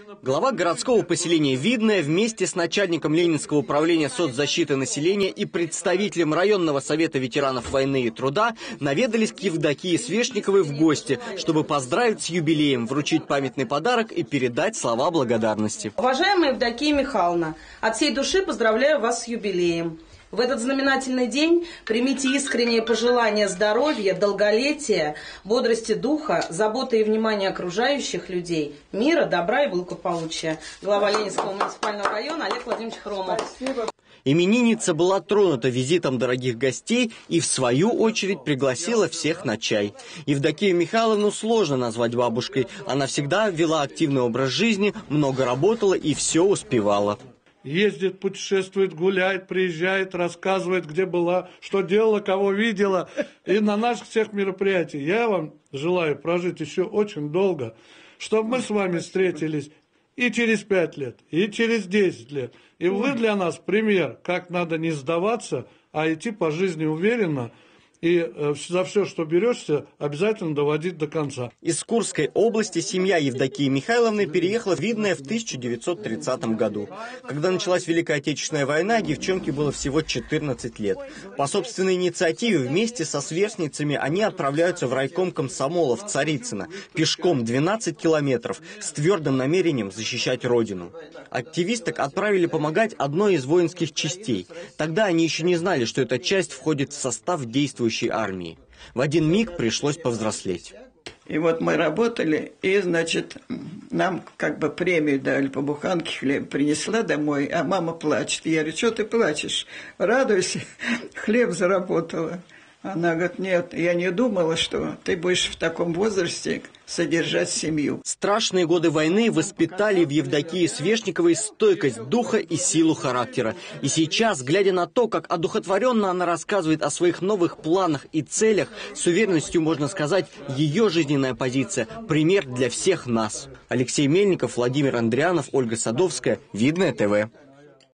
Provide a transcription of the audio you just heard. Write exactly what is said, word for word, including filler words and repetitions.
Глава городского поселения Видное вместе с начальником Ленинского управления соцзащиты населения и представителем районного совета ветеранов войны и труда наведались к Евдокии Свешниковой в гости, чтобы поздравить с юбилеем, вручить памятный подарок и передать слова благодарности. Уважаемая Евдокия Михайловна, от всей души поздравляю вас с юбилеем. В этот знаменательный день примите искренние пожелания здоровья, долголетия, бодрости духа, заботы и внимания окружающих людей, мира, добра и благополучия. Глава Ленинского муниципального района Олег Владимирович Хромов. Спасибо. Именинница была тронута визитом дорогих гостей и, в свою очередь, пригласила всех на чай. Евдокию Михайловну сложно назвать бабушкой. Она всегда вела активный образ жизни, много работала и все успевала. Ездит, путешествует, гуляет, приезжает, рассказывает, где была, что делала, кого видела. И на наших всех мероприятиях я вам желаю прожить еще очень долго, чтобы мы с вами встретились и через пять лет, и через десять лет. И вы для нас пример, как надо не сдаваться, а идти по жизни уверенно. И за все, что берешься, обязательно доводить до конца. Из Курской области семья Евдокии Михайловны переехала в Видное в тысяча девятьсот тридцатом году. Когда началась Великая Отечественная война, девчонке было всего четырнадцать лет. По собственной инициативе вместе со сверстницами они отправляются в райком комсомола в Царицыно пешком двенадцать километров с твердым намерением защищать родину. Активисток отправили помогать одной из воинских частей. Тогда они еще не знали, что эта часть входит в состав действующей армии. В один миг пришлось повзрослеть. И вот мы работали, и, значит, нам как бы премию дали по буханке хлеб. Принесла домой, а мама плачет. Я говорю, что ты плачешь? Радуйся, хлеб заработала. Она говорит, нет, я не думала, что ты будешь в таком возрасте содержать семью. Страшные годы войны воспитали в Евдокии Свешниковой стойкость духа и силу характера. И сейчас, глядя на то, как одухотворенно она рассказывает о своих новых планах и целях, с уверенностью можно сказать, ее жизненная позиция – пример для всех нас. Алексей Мельников, Владимир Андрианов, Ольга Садовская, Видное ТВ.